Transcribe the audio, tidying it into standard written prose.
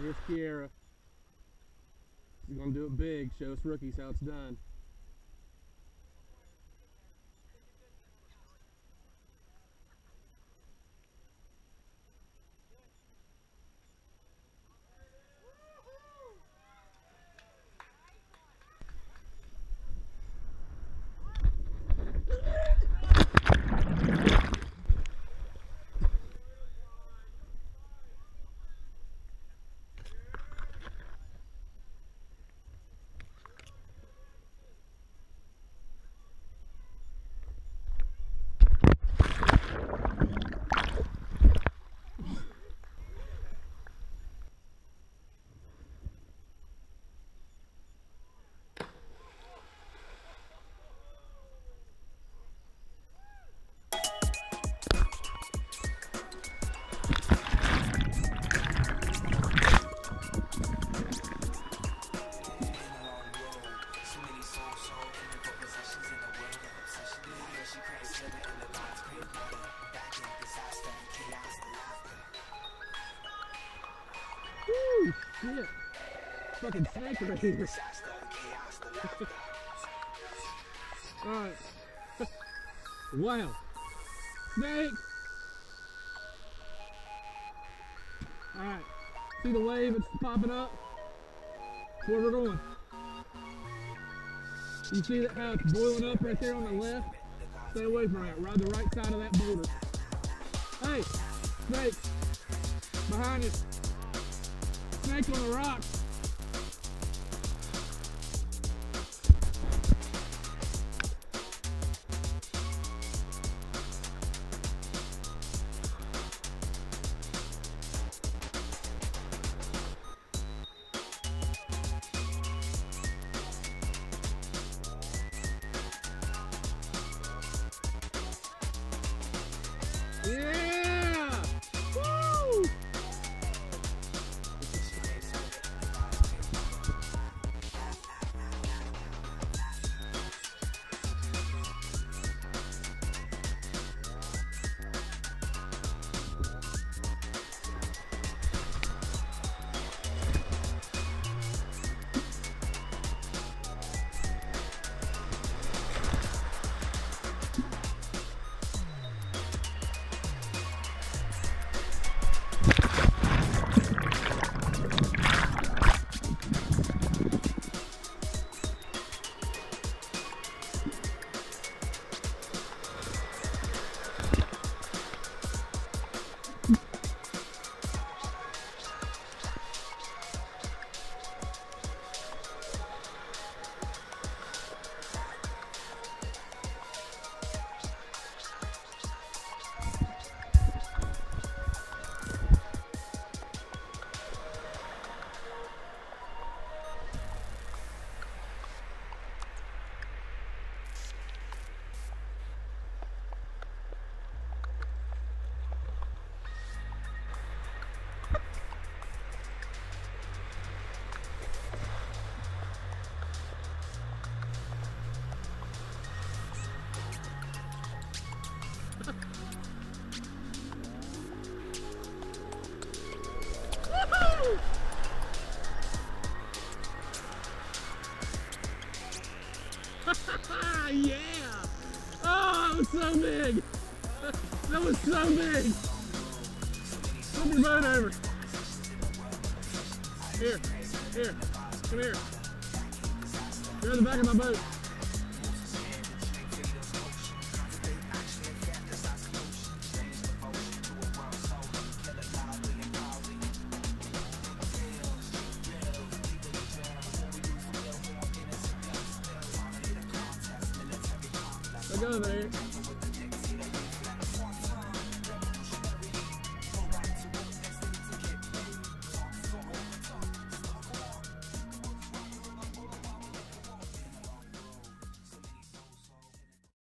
Alright, here's Kiera. She's gonna do it big, show us rookies how it's done. Woo! Shit! Fucking snake right here. Alright. Wow. Snake! Alright. See the wave that's popping up? That's where we're going. You see that how it's boiling up right there on the left? Stay away from that. Ride the right side of that boulder. Hey! Snake! Behind us! Snake on the rocks! Yeah! Woo! Yeah! Oh, that was so big! That was so big! Flip your boat over. Here, here, come here. You're in the back of my boat. Go there.